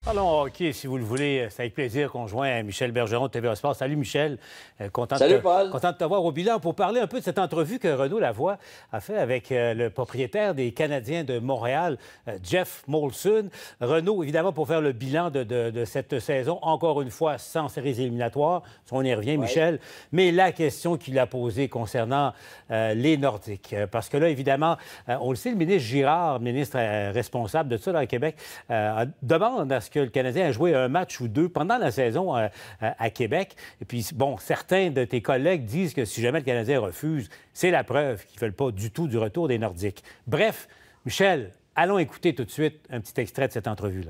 Allons, OK, si vous le voulez, c'est avec plaisir qu'on joint Michel Bergeron de TVA Sport. Salut, Michel. Salut, Paul. Content de te voir au bilan pour parler un peu de cette entrevue que Renaud Lavoie a fait avec le propriétaire des Canadiens de Montréal, Jeff Molson. Renaud, évidemment, pour faire le bilan de cette saison, encore une fois, sans séries éliminatoires. On y revient, Michel. Mais la question qu'il a posée concernant les Nordiques. Parce que là, évidemment, on le sait, le ministre Girard, ministre responsable de ça dans le Québec, demande à ce que le Canadien a joué un match ou deux pendant la saison à Québec. Et puis, bon, certains de tes collègues disent que si jamais le Canadien refuse, c'est la preuve qu'ils ne veulent pas du tout du retour des Nordiques. Bref, Michel, allons écouter tout de suite un petit extrait de cette entrevue-là.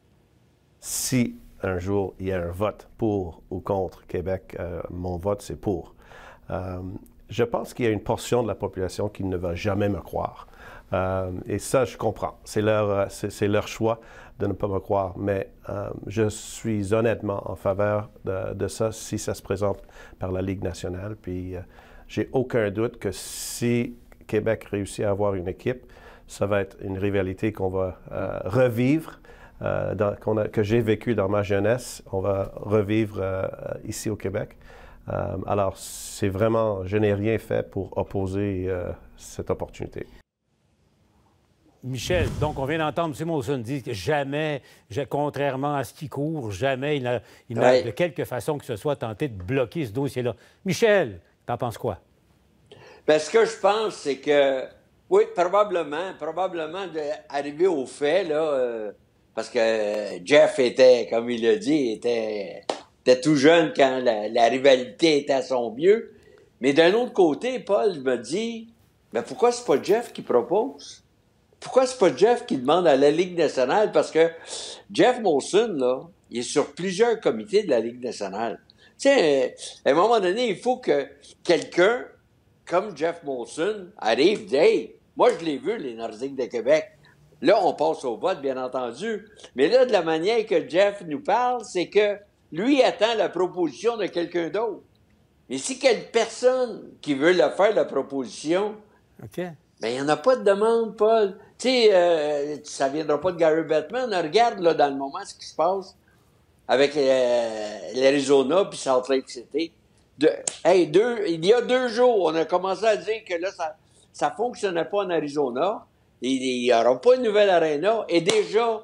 Si un jour il y a un vote pour ou contre Québec, mon vote, c'est pour. Je pense qu'il y a une portion de la population qui ne va jamais me croire. Et ça, je comprends. C'est leur choix de ne pas me croire. Mais je suis honnêtement en faveur de ça si ça se présente par la Ligue nationale. Puis j'ai aucun doute que si Québec réussit à avoir une équipe, ça va être une rivalité qu'on va revivre, que j'ai vécu dans ma jeunesse. On va revivre ici au Québec. Alors, c'est vraiment, je n'ai rien fait pour opposer cette opportunité. Michel, donc on vient d'entendre M. Molson dire que jamais, contrairement à ce qui court, jamais il n'a de quelque façon que ce soit tenté de bloquer ce dossier-là. Michel, t'en penses quoi? Bien, ce que je pense, c'est que, oui, probablement d'arriver au fait, là, parce que Jeff était, comme il l'a dit, était tout jeune quand la rivalité était à son mieux. Mais d'un autre côté, Paul me dit, mais pourquoi c'est pas Jeff qui propose? Pourquoi c'est pas Jeff qui demande à la Ligue nationale? Parce que Jeff Molson, là, il est sur plusieurs comités de la Ligue nationale. Tu sais, à un moment donné, il faut que quelqu'un, comme Jeff Molson, arrive et dit « Hey, moi, je l'ai vu, les Nordiques de Québec. » Là, on passe au vote, bien entendu. Mais là, de la manière que Jeff nous parle, c'est que lui attend la proposition de quelqu'un d'autre. Mais si quelle personne qui veut le faire, la proposition, bien, il n'y en a pas de demande, Paul. Tu sais, ça ne viendra pas de Gary Bettman. Regarde, là, dans le moment, ce qui se passe avec l'Arizona puis Salt Lake City. Il y a 2 jours, on a commencé à dire que là, ça ne fonctionnait pas en Arizona. Il n'y aura pas une nouvelle aréna. Et déjà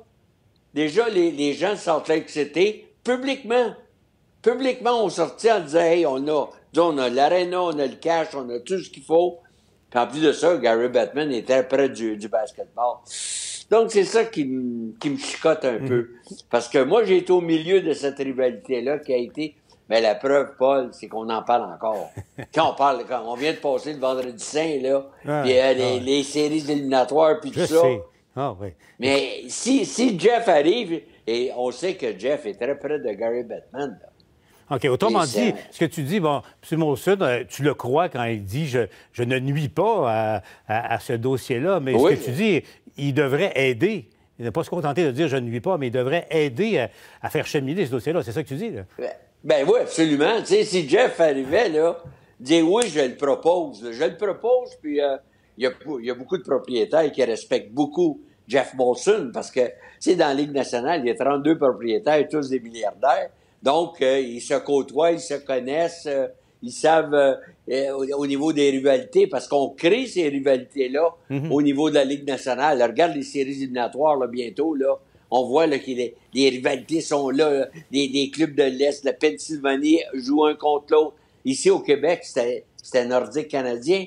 les gens de Salt Lake City, publiquement ont sorti en disant « Hey, on a l'aréna, on a le cash, on a tout ce qu'il faut. » Puis en plus de ça, Gary Bettman était près du basketball. Donc, c'est ça qui me chicote un peu. Parce que moi, j'ai été au milieu de cette rivalité-là qui a été... Mais la preuve, Paul, c'est qu'on en parle encore. Quand on vient de passer le Vendredi Saint, là, puis les séries éliminatoires, puis tout ça. Ah, oui. Mais si Jeff arrive, et on sait que Jeff est très près de Gary Bettman, là. OK. Autrement dit, ce que tu dis, bon, M. Molson, tu le crois quand il dit je ne nuis pas à ce dossier-là, mais ce que tu dis, il devrait aider. Il ne pas se contenter de dire je ne nuis pas, mais il devrait aider à faire cheminer ce dossier-là. C'est ça que tu dis, là? Ben oui, absolument. Tu sais, si Jeff arrivait, là, dire oui, je le propose. Je le propose, puis il y a beaucoup de propriétaires qui respectent beaucoup Jeff Molson parce que, tu sais, dans la Ligue nationale, il y a 32 propriétaires, tous des milliardaires. Donc, ils se côtoient, ils se connaissent, ils savent au niveau des rivalités, parce qu'on crée ces rivalités-là au niveau de la Ligue nationale. Là, regarde les séries éliminatoires là, bientôt, là. On voit là, que les rivalités sont là, des clubs de l'Est, la Pennsylvanie joue un contre l'autre. Ici au Québec, c'était nordique canadien.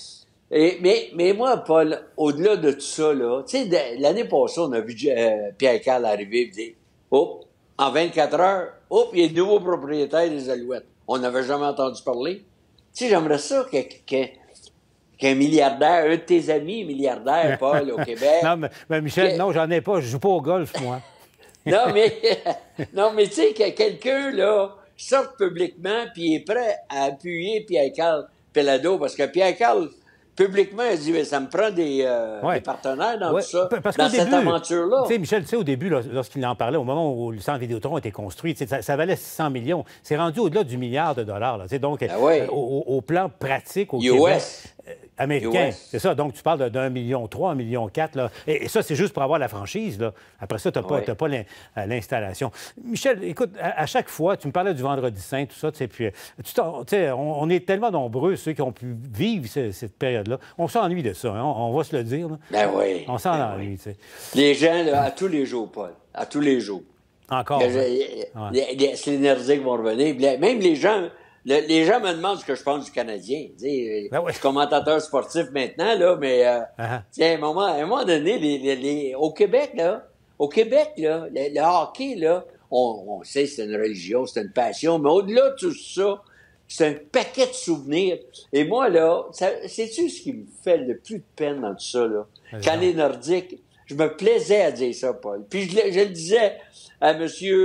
Mais moi, Paul, au-delà de tout ça, là, tu sais, l'année passée, on a vu Pierre-Carl arriver et dire « Oh! » En 24 heures, il y a de nouveaux propriétaires des Alouettes. On n'avait jamais entendu parler. Tu sais, j'aimerais ça qu'un milliardaire, un de tes amis milliardaire, Paul, au Québec... Non, mais Michel, non, j'en ai pas. Je joue pas au golf, moi. non, mais tu sais, que quelqu'un, là, sorte publiquement puis est prêt à appuyer Pierre-Carl Pellado, parce que Pierre-Carl... Publiquement, il dit, mais ça me prend des partenaires dans tout ça, dans cette aventure-là. Tu sais, Michel, tu sais, au début, lorsqu'il en parlait, au moment où le centre Vidéotron a été construit, ça valait 600 millions. C'est rendu au-delà du milliard de dollars. Là, donc, au plan pratique, au Québec, Américain, US. c'est ça. Donc, tu parles d'1,3 million, 1,4 million. Là. Et ça, c'est juste pour avoir la franchise. Là. Après ça, tu n'as pas l'installation. Michel, écoute, à chaque fois, tu me parlais du Vendredi Saint, tout ça, puis on est tellement nombreux, ceux qui ont pu vivre cette période-là. On s'ennuie de ça, hein, on va se le dire. Là. Ben oui. On s'ennuie, tu sais. Les gens, là, à tous les jours, Paul, à tous les jours. Encore. Les Nordiques vont revenir. Même les gens me demandent ce que je pense du Canadien. Je suis commentateur sportif maintenant, là, mais à un moment donné, au Québec, là, le hockey, là, on sait que c'est une religion, c'est une passion, mais au-delà de tout ça, c'est un paquet de souvenirs. Et moi, là, sais-tu ce qui me fait le plus de peine dans tout ça, là? Quand les Nordiques, je me plaisais à dire ça, Paul. Puis je le disais à monsieur,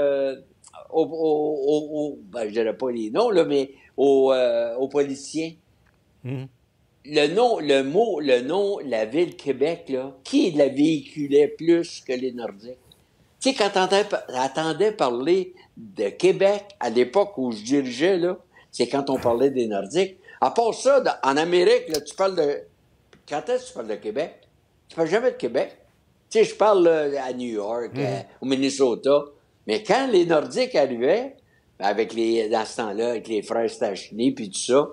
je dirais pas les noms, là, mais aux politiciens. Mm-hmm. Le nom, la ville Québec, là, qui la véhiculait plus que les Nordiques? Tu sais, quand t'entendais parler de Québec, à l'époque où je dirigeais, là, c'est quand on parlait des Nordiques. À part ça, en Amérique, là, tu parles de... Quand est-ce que tu parles de Québec? Tu parles jamais de Québec. Tu sais, je parle là, à New York, au Minnesota. Mais quand les Nordiques arrivaient, dans ce temps-là, avec les frères Stachny puis tout ça,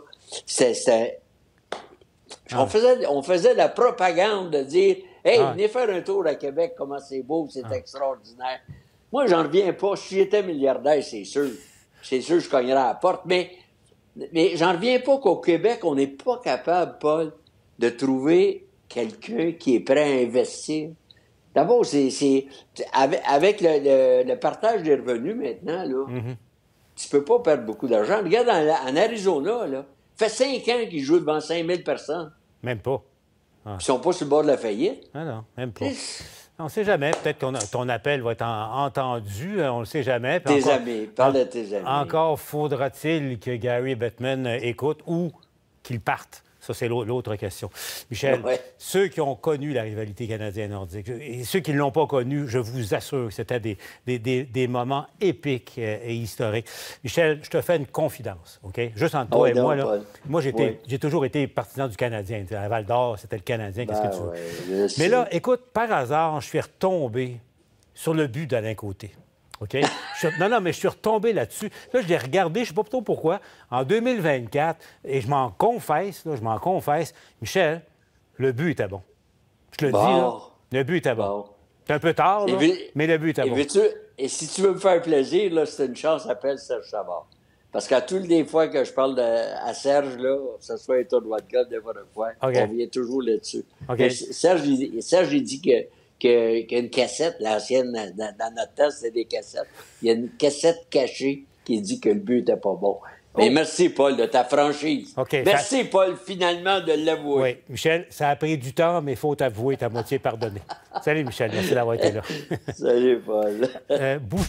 on faisait de la propagande de dire « Hey, venez faire un tour à Québec, comment c'est beau, c'est extraordinaire. » Moi, j'en reviens pas. Si j'étais milliardaire, c'est sûr. C'est sûr que je cognerais à la porte. Mais j'en reviens pas qu'au Québec, on n'est pas capable, Paul, de trouver quelqu'un qui est prêt à investir. D'abord, avec le partage des revenus maintenant, là, tu peux pas perdre beaucoup d'argent. Regarde, en Arizona, là, fait 5 ans qu'ils jouent devant 5000 personnes. Même pas. Ils sont pas sur le bord de la faillite. Ah non, même pas. On ne sait jamais. Peut-être que ton appel va être entendu. On ne le sait jamais. Tes amis. Parle de tes amis. Encore faudra-t-il que Gary Bettman écoute ou qu'il parte. Ça, c'est l'autre question. Michel, ceux qui ont connu la rivalité canadienne-nordique et ceux qui ne l'ont pas connue, je vous assure que c'était des moments épiques et historiques. Michel, je te fais une confidence, OK? Juste entre toi et moi, là. Moi, j'ai toujours été partisan du Canadien. À Val-d'Or, c'était le Canadien, qu'est-ce que tu veux? Mais là, écoute, par hasard, je suis retombé sur le but d'Alain Côté. OK? Mais je suis retombé là-dessus. Là, je l'ai regardé, je ne sais pas trop pourquoi, en 2024, et je m'en confesse, Michel, le but était bon. Je te le dis, là, le but était bon. C'est un peu tard, là, mais le but était bon. Et si tu veux me faire plaisir, là, c'est une chance, appelle Serge Savard. Parce qu'à toutes les fois que je parle à Serge, là, que ce soit un tournoi de golf, des fois, on vient toujours là-dessus. Serge, il dit qu'il y a une cassette, l'ancienne, dans notre temps, c'était des cassettes. Il y a une cassette cachée qui dit que le but n'était pas bon. Mais merci, Paul, de ta franchise. Merci, Paul, finalement, de l'avouer. Oui, Michel, ça a pris du temps, mais il faut t'avouer, ta moitié pardonnée. Salut, Michel, merci d'avoir été là. Salut, Paul. Bouge